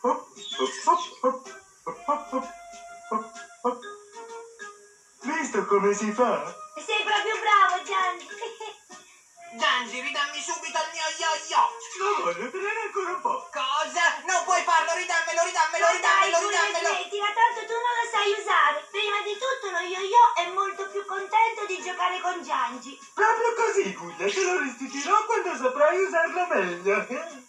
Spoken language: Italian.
Visto come si fa? Sei proprio bravo, Gianni. Gianni, ridammi subito il mio yo-yo. Lo voglio tenere ancora un po'. Cosa? Non puoi farlo, ridammelo, ridammelo, Ma dai, ridammelo, pure ridammelo. smettila, tanto tu non lo sai usare. Prima di tutto lo yo-yo è molto più contento di giocare con Giangi. Proprio così, Guglia, te lo restituirò quando saprai usarlo meglio.